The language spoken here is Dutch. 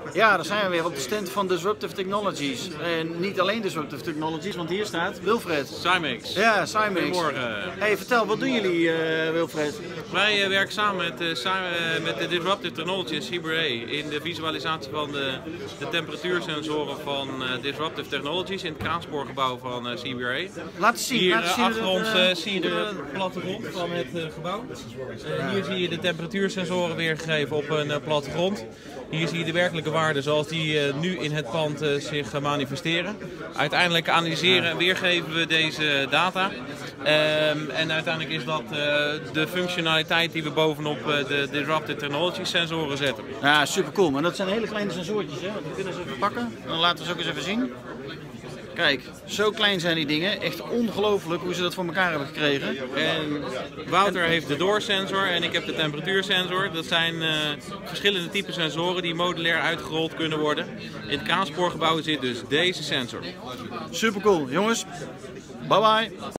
Ja, daar zijn we weer op de stand van Disruptive Technologies. En niet alleen Disruptive Technologies, want hier staat Wilfred. Cymix. Ja, Cymix. Goedemorgen. Hey, vertel, wat doen jullie, Wilfred? Wij werken samen met de Disruptive Technologies en CBRA in de visualisatie van de temperatuursensoren van Disruptive Technologies in het kraanspoorgebouw van CBRA. Laat eens zien. Hier laat eens zien achter ons zie je de plattegrond van het gebouw. Hier zie je de temperatuursensoren weergegeven op een plattegrond. Hier zie je de werkelijke waarden zoals die nu in het pand zich manifesteren. Uiteindelijk analyseren en weergeven we deze data. En uiteindelijk is dat de functionaliteit die we bovenop de Disruptive Technology sensoren zetten. Ja, super cool. Maar dat zijn hele kleine sensortjes, hè? Want we kunnen ze even pakken. Dan laten we ze ook eens even zien. Kijk, zo klein zijn die dingen. Echt ongelooflijk hoe ze dat voor elkaar hebben gekregen. En Wouter heeft de doorsensor en ik heb de temperatuursensor. Dat zijn verschillende typen sensoren die modulair uitgerold kunnen worden. In het kraanspoorgebouw zit dus deze sensor. Super cool. Jongens, bye bye.